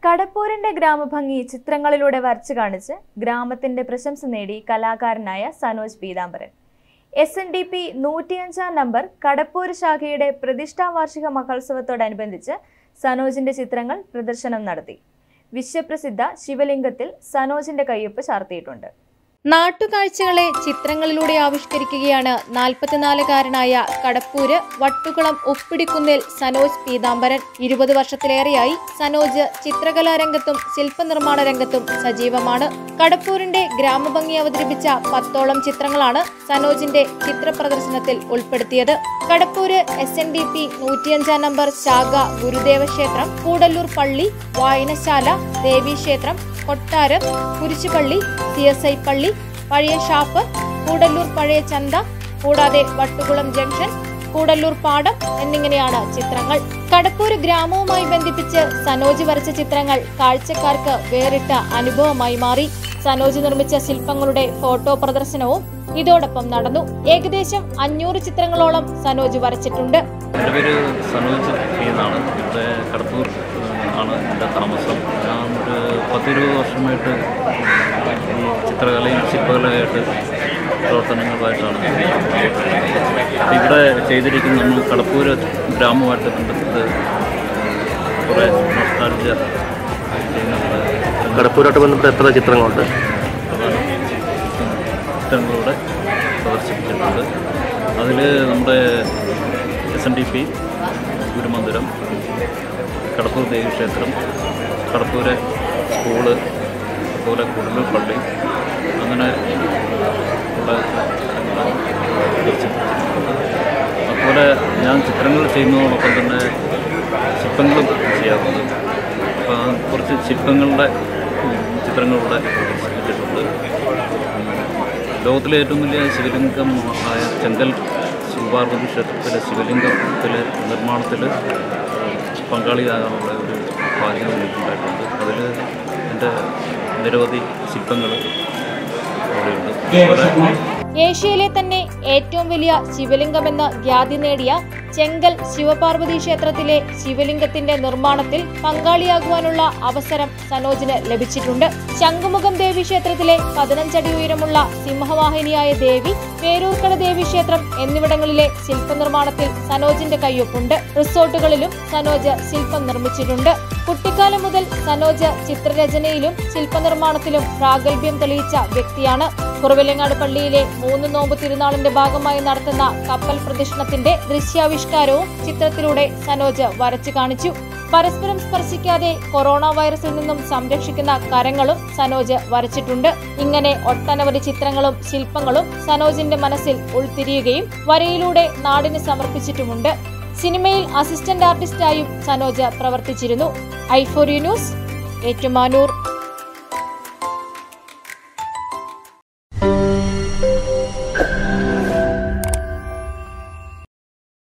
കടപ്പൂരിന്റെ ഗ്രാമഭംഗി ചിത്രങ്ങളിലൂടെ വരച്ചു കാണിച്ച് ഗ്രാമത്തിന്റെ പ്രശംസ നേടി കലാകാരനായ സനോജ് പീതാംബരൻ. SNDP 105 നമ്പർ കടപ്പൂർ ശാഖയുടെ പ്രതിഷ്ഠാ വാർഷിക മഹോത്സവത്തോടനുബന്ധിച്ച് സനോജിന്റെ ചിത്രങ്ങൾ പ്രദർശനം നടത്തി. വിശ്വപ്രസിദ്ധ ശിവലിംഗത്തിൽ സനോജിന്റെ കയ്യൊപ്പ് ചാർത്തിയിട്ടുണ്ട്. നാട്ടുകാഴ്ചകളെ ചിത്രങ്ങളിലൂടെ ആവിഷ്കരിക്കുകയാണ് 44-കാരനായ കടപ്പൂര് വട്ടുകുളം ഉപ്പിടിക്കുന്നിൽ സനോജ് പീതാംബരൻ. 20 വർഷത്തിലേറെയായി സനോജ് ചിത്രകലാരംഗത്തും ശില്പനിർമ്മാണ രംഗത്തും സജീവമാണ്. കടപ്പൂരിന്റെ ഗ്രാമഭംഗി അവതരിപ്പിച്ച 10ഓളം ചിത്രങ്ങളാണ് സനോജിന്റെ ചിത്ര പ്രദർശനത്തിൽ ഉൾപ്പെടുത്തിയത്. കടപ്പൂര് SNDP 105 നമ്പർ ശാഖ ഗുരുദേവ ക്ഷേത്രം, കൂടല്ലൂർ പള്ളി, വായനശാല, ദേവീക്ഷേത്രം, കൊട്ടാരം, കുരിശുപള്ളി, CSI പള്ളി, പഴയ ഷാപ്പ്, കൂടല്ലൂർ പഴയ ചന്ത, കൂടാതെ വട്ടുകുളം ജംഗ്ഷൻ, കൂടല്ലൂർ പാടം എന്നിങ്ങനെയാണ് ചിത്രങ്ങൾ. കടപ്പൂർ ഗ്രാമവുമായി ബന്ധിപ്പിച്ച് സനോജ് വരച്ച ചിത്രങ്ങൾ കാഴ്ചക്കാർക്ക് വേറിട്ട അനുഭവമായി മാറി. സനോജ് നിർമ്മിച്ച ശില്പങ്ങളുടെ ഫോട്ടോ പ്രദർശനവും ഇതോടൊപ്പം നടന്നു. ഏകദേശം 500 ചിത്രങ്ങളോളം സനോജ് വരച്ചിട്ടുണ്ട്. എൻ്റെ പേര് സനോജ് എന്നാണ്. ഇവിടെ കടപ്പൂർ ആണ് എൻ്റെ താമസം. ഞാൻ ഒരു 10-20 വർഷമായിട്ട് ഈ ചിത്രകലയും ശില്പകലയായിട്ട് പ്രവർത്തനങ്ങളുമായിട്ടാണ് ഇവിടെ ചെയ്തിരിക്കുന്നത്. നമ്മൾ കടപ്പൂർ ഗ്രാമവുമായിട്ട് ബന്ധപ്പെട്ട് കുറേ നൊസ്റ്റാൾജിയ ചെയ്യുന്നുണ്ട്. കടപ്പൂരായിട്ട് ബന്ധപ്പെട്ട എത്ര ചിത്രങ്ങളുണ്ട്? ചിത്രങ്ങളിലൂടെ പ്രദർശിപ്പിച്ചിട്ടുണ്ട്. അതിൽ നമ്മുടെ SNDP ഗുരുമന്ദിരം, കടപ്പൂർ ദേവീക്ഷേത്രം, കടപ്പൂരെ സ്കൂള്, അതുപോലെ കൂടല്ലൂർ പള്ളി, അങ്ങനെ ഉള്ള അതുപോലെ ഞാൻ ചിത്രങ്ങൾ ചെയ്യുന്നതോടൊപ്പം തന്നെ ശില്പങ്ങളും ചെയ്യാറുണ്ട്. അപ്പോൾ കുറച്ച് ശില്പങ്ങളുടെ ചിത്രങ്ങളിലൂടെ പ്രദർശിപ്പിച്ചിട്ടുണ്ട്. ലോകത്തിലെ ഏറ്റവും വലിയ ശിവലിംഗം ആയ ചെങ്കൽ ശിവപാർവതി ക്ഷേത്രത്തിലെ ശിവലിംഗത്തിലെ നിർമ്മാണത്തിൽ പങ്കാളിയാകാനുള്ള ഒരു ഭാഗ്യം എനിക്കുണ്ടായിട്ടുണ്ട്. അതിൽ എൻ്റെ നിരവധി ശില്പങ്ങൾ അവിടെയുണ്ട്. ഏഷ്യയിലെ തന്നെ ഏറ്റവും വലിയ ശിവലിംഗമെന്ന ഖ്യാതി നേടിയ ചെങ്കൽ ശിവപാർവതി ക്ഷേത്രത്തിലെ ശിവലിംഗത്തിന്റെ നിർമ്മാണത്തിൽ പങ്കാളിയാകുവാനുള്ള അവസരം സനോജിന് ലഭിച്ചിട്ടുണ്ട്. ശംഖുമുഖം ദേവി ക്ഷേത്രത്തിലെ 15 അടി ഉയരമുള്ള സിംഹവാഹിനിയായ ദേവി, പേരൂർക്കട ദേവീക്ഷേത്രം എന്നിവിടങ്ങളിലെ ശില്പനിർമ്മാണത്തിൽ സനോജിന്റെ കയ്യൊപ്പുണ്ട്. റിസോർട്ടുകളിലും സനോജ് ശില്പം നിർമ്മിച്ചിട്ടുണ്ട്. കുട്ടിക്കാലം മുതൽ സനോജ് ചിത്രരചനയിലും ശില്പനിർമ്മാണത്തിലും പ്രാഗൽഭ്യം തെളിയിച്ച വ്യക്തിയാണ്. കുറവിലങ്ങാട് പള്ളിയിലെ 3 നോമ്പ് തിരുനാളിന്റെ ഭാഗമായി നടത്തുന്ന കപ്പൽ പ്രദക്ഷിണത്തിന്റെ ദൃശ്യാവിഷ്കാരവും ചിത്രത്തിലൂടെ സനോജ് വരച്ചു കാണിച്ചു. പരസ്പരം സ്പർശിക്കാതെ കൊറോണ വൈറസിൽ നിന്നും സംരക്ഷിക്കുന്ന കരങ്ങളും സനോജ് വരച്ചിട്ടുണ്ട്. ഇങ്ങനെ ഒട്ടനവധി ചിത്രങ്ങളും ശില്പങ്ങളും സനോജിന്റെ മനസ്സിൽ ഉൾത്തിരിയുകയും വരയിലൂടെ നാടിന് സമർപ്പിച്ചിട്ടുമുണ്ട്. സിനിമയിൽ അസിസ്റ്റന്റ് ആർട്ടിസ്റ്റായും സനോജ് പ്രവർത്തിച്ചിരുന്നു. i4u news, Ettumanoor.